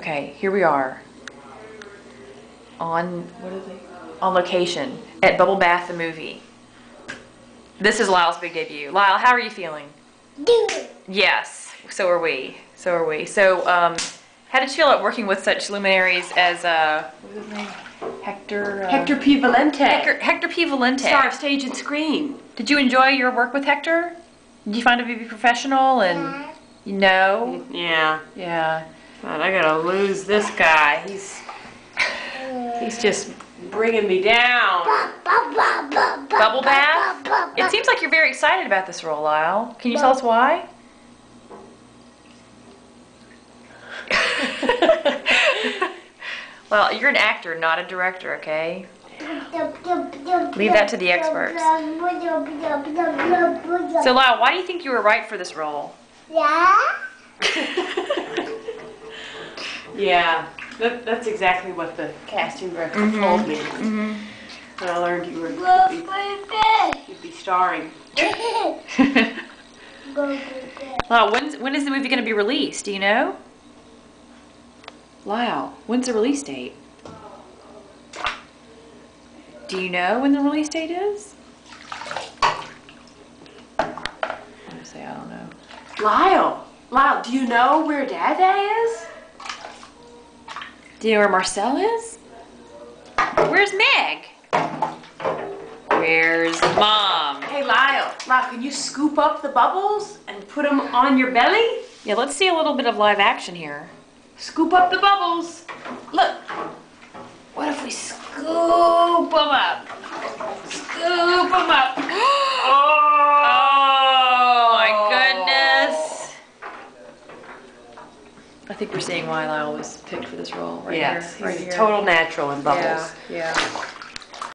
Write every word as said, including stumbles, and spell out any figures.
Okay, here we are. On, what is it? On location at Bubblebath the movie. This is Lyle's big debut. Lyle, how are you feeling? Good. Yes, so are we. So are we. So, um, how did you feel at working with such luminaries as, uh, what was his name? Hector? Uh, Hector P. Valente. Hector, Hector P. Valente. Star of stage and screen. Did you enjoy your work with Hector? Did you find him to be professional and, you know? Yeah. Yeah. God, I gotta lose this guy. He's, he's just bringing me down. Bubble bath? It seems like you're very excited about this role, Lyle. Can you tell us why? Well, you're an actor, not a director, okay? Leave that to the experts. So, Lyle, why do you think you were right for this role? Yeah. Yeah, that, that's exactly what the casting director Mm-hmm. told me Mm-hmm. when I learned you were Go you'd be, to bed. you'd be starring. Go to bed. Lyle, when's, when is the movie going to be released? Do you know? Lyle, when's the release date? Do you know when the release date is? I'm gonna say I don't know. Lyle, Lyle, do you know where Dada is? Do you know where Marcel is? Where's Meg? Where's Mom? Hey, Lyle, Lyle, can you scoop up the bubbles and put them on your belly? Yeah, let's see a little bit of live action here. Scoop up the bubbles. Look. What if we scoop them up? Scoop them up. Oh my goodness. I think we're seeing why Lyle was picked for this role right Yes, here. Right he's here. a total natural in bubbles. Yeah, yeah.